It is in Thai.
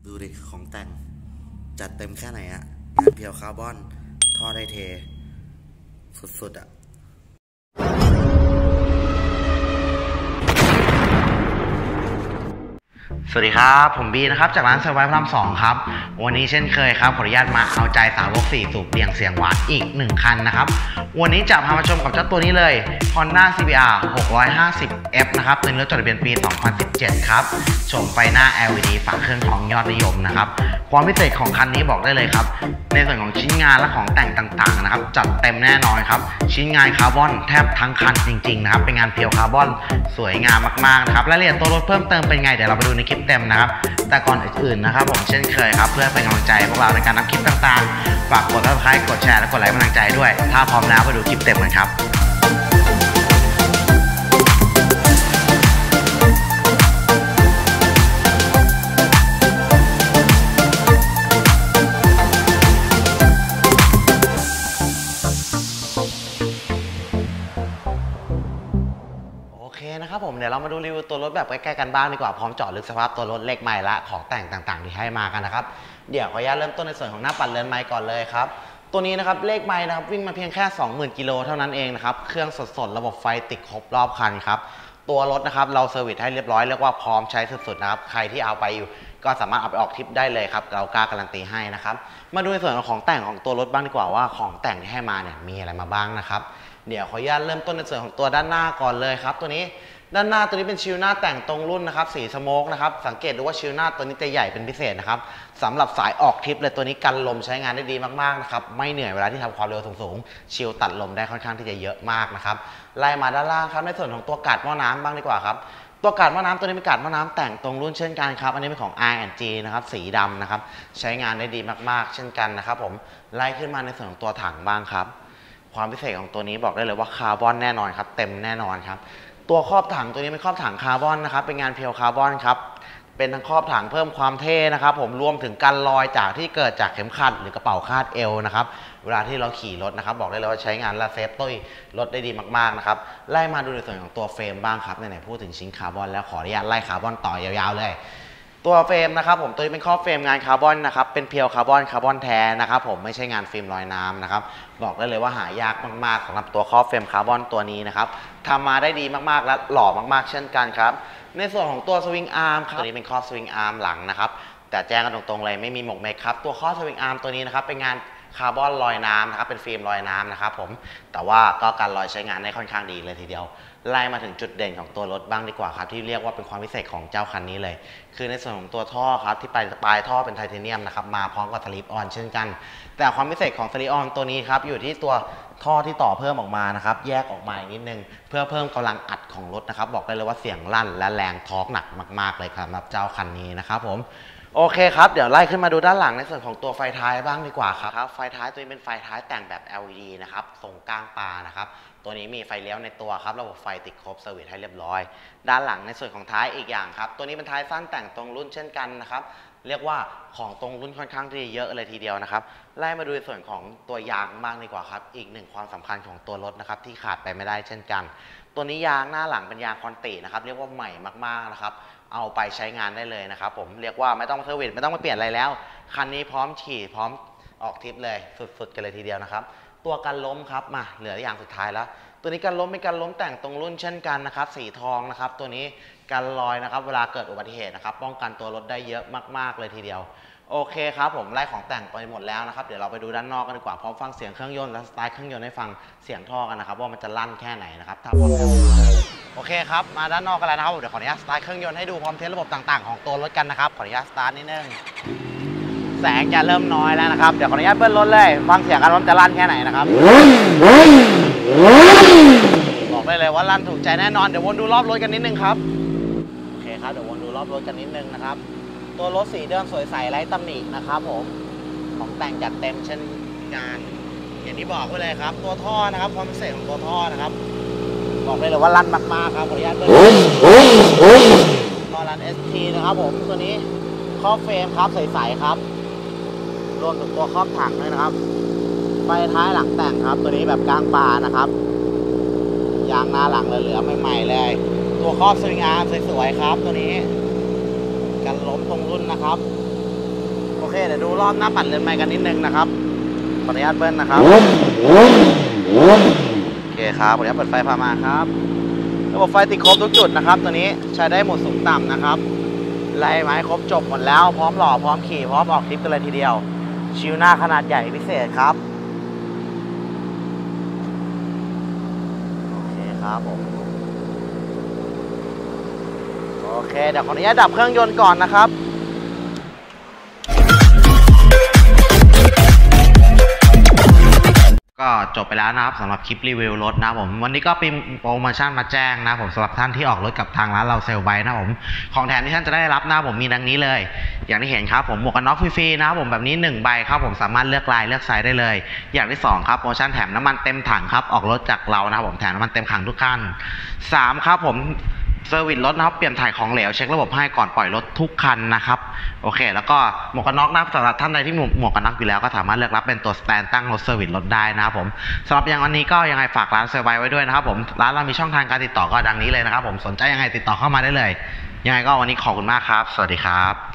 ดูดิของแต่งจัดเต็มแค่ไหนอะงานเพียวคาร์บอนท่อได้เทสุดๆอะสวัสดีครับผมบีนะครับจากร้านเซอร์ไวพระราม2ครับวันนี้เช่นเคยครับขออนุญาตมาเอาใจสาวก4สูบเบี่ยงเสียงหวานอีก1คันนะครับวันนี้จะพามาชมกับเจ้าตัวนี้เลย Honda CBR 650F นะครับเป็นรถจดทะเบียนปี 2017 ครับโฉมไฟหน้า LED ฝาเครื่องของยอดนิยมนะครับความพิเศษของคันนี้บอกได้เลยครับในส่วนของชิ้นงานและของแต่งต่างๆนะครับจัดเต็มแน่นอนครับชิ้นงานคาร์บอนแทบทั้งคันจริงๆนะครับเป็นงานเพียวคาร์บอนสวยงามมากๆนะครับรายละเอียดตัวรถเพิ่มเติมเป็นไงเดี๋ยวเราไปดูในคลิปเต็มนะครับแต่ก่อนอื่นๆนะครับผมเช่นเคยครับเพื่อเป็นกำลังใจพวกเราในการทำคลิปต่างๆฝากกด Subscribe กดแชร์และกดไลค์กำลังใจด้วยถ้าพร้อมแล้วไปดูคลิปเต็มกันครับนะครับผมเดี๋ยวเรามาดูรีวิวตัวรถแบบใกล้ๆกันบ้างดีกว่าพร้อมเจาะลึกสภาพตัวรถเลขไมล์และของแต่งต่างๆที่ให้มากันนะครับเดี๋ยวขออนุญาตเริ่มต้นในส่วนของหน้าปัดเรือนไมล์ก่อนเลยครับตัวนี้นะครับเลขไมล์นะครับวิ่งมาเพียงแค่ 20,000 กิโลเท่านั้นเองนะครับเครื่องสดๆระบบไฟติดครบรอบคันครับตัวรถนะครับเราเซอร์วิสให้เรียบร้อยเรียกว่าพร้อมใช้สุดๆนะครับใครที่เอาไปอยู่ก็สามารถเอาไปออกทริปได้เลยครับเรากล้าการันตีให้นะครับมาดูในส่วนของแต่งของตัวรถบ้างดีกว่าว่าของแต่งที่ให้มาเนี่ยมีอะไรมาบ้างนะครับเดี๋ยวขออนุญาตเริ่มต้นในส่วนของตัวด้านหน้าก่อนเลยครับตัวนี้ด้านหน้าตัวนี้เป็นชิลหน้าแต่งตรงรุ่นนะครับสีสโมกนะครับสังเกตดูว่าชิลหน้าตัวนี้จะใหญ่เป็นพิเศษนะครับสำหรับสายออกทริปเลยตัวนี้กันลมใช้งานได้ดีมากๆนะครับไม่เหนื่อยเวลาที่ทำความเร็วสูงๆชิลตัดลมได้ค่อนข้างที่จะเยอะมากนะครับไล่มาด้านล่างครับในส่วนของตัวกาดหม้อน้ำบ้างดีกว่าครับตัวกาดหม้อน้ำตัวนี้เป็นกาดหม้อน้ำแต่งตรงรุ่นเช่นกันครับอันนี้เป็นของ R&G นะครับสีดำนะครับใช้งานได้ดีมากๆเช่นกันนะครับผมไล่ขึ้นมาในส่วนของตัวถังบ้างครับความพิเศษของตัวนี้บอกได้เลยว่าคาร์บอนแน่นอนครับเต็มแน่นอนครับตัวครอบถังตัวนี้เป็นครอบถังคาร์บอนนะครับเป็นงานเพียวคาร์บอนครับเป็นทั้งครอบถังเพิ่มความเท่นะครับผมรวมถึงกันรอยจากที่เกิดจากเข็มขัดหรือกระเป๋าคาดเอวนะครับเวลาที่เราขี่รถนะครับบอกได้เลยว่าใช้งานและเซฟตี้รถได้ดีมากๆนะครับไล่มาดูในส่วนของตัวเฟรมบ้างครับไหนๆพูดถึงชิ้นคาร์บอนแล้วขออนุญาตไล่คาร์บอนต่อยาวๆเลยตัวเฟรมนะครับผมตัวนี้เป็นครอบเฟรมงานคาร์บอนนะครับเป็นเพียวคาร์บอนแท้นะครับผมไม่ใช่งานฟิล์มลอยน้ำนะครับบอกได้เลยว่าหายากมากๆสำหรับตัวครอบเฟรมคาร์บอนตัวนี้นะครับทำมาได้ดีมากๆและหล่อมากๆเช่นกันครับในส่วนของตัวสวิงอาร์มครับตัวนี้เป็นครอบสวิงอาร์มหลังนะครับแต่แจ้งกันตรงๆเลยไม่มีหมกเมคครับตัวครอบสวิงอาร์มตัวนี้นะครับเป็นงานคาร์บอนลอยน้ำนะครับเป็นฟิล์มลอยน้ำนะครับผมแต่ว่าก็การลอยใช้งานได้ค่อนข้างดีเลยทีเดียวไล่มาถึงจุดเด่นของตัวรถบ้างดีกว่าครับที่เรียกว่าเป็นความพิเศษของเจ้าคันนี้เลยคือในส่วนของตัวท่อครับที่ปลายท่อเป็นไทเทเนียมนะครับมาพร้อมกับสลิปออนเช่นกันแต่ความพิเศษของสลิปออนตัวนี้ครับอยู่ที่ตัวท่อที่ต่อเพิ่มออกมานะครับแยกออกมาอีกนิดนึงเพื่อเพิ่มกำลังอัดของรถนะครับบอกได้เลยว่าเสียงลั่นและแรงทอร์กหนักมากๆเลยครับสำหรับเจ้าคันนี้นะครับผมโอเคครับเดี๋ยวไล่ขึ้นมาดูด้านหลังในส่วนของตัวไฟท้ายบ้างดีกว่าครับไฟท้ายตัวนี้เป็นไฟท้ายแต่งแบบ LED นะครับทรงก้างปลานะครับตัวนี้มีไฟเลี้ยวในตัวครับระบบไฟติดครบเซอร์วิสให้เรียบร้อยด้านหลังในส่วนของท้ายอีกอย่างครับตัวนี้เป็นท้ายสั้นแต่งตรงรุ่นเช่นกันนะครับเรียกว่าของตรงรุ่นค่อนข้างที่เยอะเลยทีเดียวนะครับไล่มาดูในส่วนของตัวยางบ้างดีกว่าครับอีกหนึ่งความสำคัญของตัวรถนะครับที่ขาดไปไม่ได้เช่นกันตัวนี้ยางหน้าหลังเป็นยางคอนตินะครับเรียกว่าใหม่มากๆนะครับเอาไปใช้งานได้เลยนะครับผมเรียกว่าไม่ต้องเซอร์วิสไม่ต้องมาเปลี่ยนอะไรแล้วคันนี้พร้อมขี่พร้อมออกทริปเลยสุดๆกันเลยทีเดียวนะครับตัวกันล้มครับมาเหลืออย่างสุดท้ายแล้วตัวนี้กันล้มเป็นกันล้มแต่งตรงรุ่นเช่นกันนะครับสีทองนะครับตัวนี้กันรอยนะครับเวลาเกิดอุบัติเหตุนะครับป้องกันตัวรถได้เยอะมากๆเลยทีเดียวโอเคครับผมไล่ของแต่งไปหมดแล้วนะครับเดี๋ยวเราไปดูด้านนอกกันดีกว่าพร้อมฟังเสียงเครื่องยนต์และสไตล์เครื่องยนต์ให้ฟังเสียงท่อกันนะครับว่ามันจะลั่นแค่ไหนนะครับถ้าพร้อมแล้วโอเคครับมาด้านนอกกันแล้วนะครับเดี๋ยวขออนุญาตสตาร์ทเครื่องยนต์ให้ดูพร้อมเทสระบบต่างๆของตัวรถกันนะครับขออนุญาตสตาร์ทนิดนึงแสงจะเริ่มน้อยแล้วนะครับเดี๋ยวขออนุญาตเบิ้ลรถเลยฟังเสียงกันว่ามันจะลั่นแค่ไหนนะครับบอกได้เลยว่าลั่นถูกใจแน่นอนเดี๋ยววนดูรอบรถกันนิดนึงครับโอเคครับเดี๋ยววนดูรอบรถกันนิดนึงนะครับตัวรถสีเดิมสวยใสไร้ตำหนินะครับผมของแต่งจัดเต็มเช่นกันอย่างที่บอกไว้เลยครับตัวท่อนะครับความพิเศษของตัวท่อนะครับบอกได้เลยว่าลั่นมากๆครับขออนุญาตเบิ้ลท่อลั่น ST นะครับผมตัวนี้ครอบเฟรมครับใสๆครับรวมถึงตัวครอบถังด้วยนะครับไฟท้ายหลังแต่งครับตัวนี้แบบกลางปลานะครับยางหน้าหลังเหลือใหม่ๆเลยตัวครอบสวิงอาร์มสวยๆครับตัวนี้กันล้มตรงรุ่นนะครับเดี๋ยวดูรอบหน้าปัดเรือนไม้กันนิดนึงนะครับขออนุญาตเบิ้ลนะครับโอเคครับขออนุญาตเปิดไฟพามาครับระบบไฟติดครบทุกจุดนะครับตัวนี้ใช้ได้หมดสูงต่ำนะครับไล่ไม้ครบจบหมดแล้วพร้อมหล่อพร้อมขี่พร้อมออกทริปกันเลยทีเดียวชิวหน้าขนาดใหญ่พิเศษครับโอเคครับผมโอเคเดี๋ยวขออนุญาตดับเครื่องยนต์ก่อนนะครับก็จบไปแล้วนะครับสำหรับคลิปรีวิวรถนะผมวันนี้ก็เป็นโปรโมชั่นมาแจ้งนะผมสำหรับท่านที่ออกรถกับทางร้านเราเซลไบนะผมของแถมที่ท่านจะได้รับนะผมมีดังนี้เลยอย่างที่เห็นครับผมหมวกกันน็อกฟรีๆนะผมแบบนี้1ใบครับผมสามารถเลือกลายเลือกไซส์ได้เลยอย่างที่2ครับโปรโมชั่นแถมน้ำมันเต็มถังครับออกรถจากเรานะผมแถมน้ำมันเต็มถังทุกคัน3ครับผมเซอร์วิสรถนะครับเปลี่ยนถ่ายของเหลวเช็คระบบให้ก่อนปล่อยรถทุกคันนะครับโอเคแล้วก็หมวกกันน็อกนะสำหรับท่านใดที่หมวกกันน็อกอยู่แล้วก็สามารถเลือกรับเป็นตัวสแตนตั้งรถเซอร์วิสรถได้นะครับผมสำหรับอย่างวันนี้ก็ยังไงฝากร้านเซอร์ไวไว้ด้วยนะครับผมร้านเรามีช่องทางการติดต่อก็ดังนี้เลยนะครับผมสนใจยังไงติดต่อเข้ามาได้เลยยังไงก็วันนี้ขอบคุณมากครับสวัสดีครับ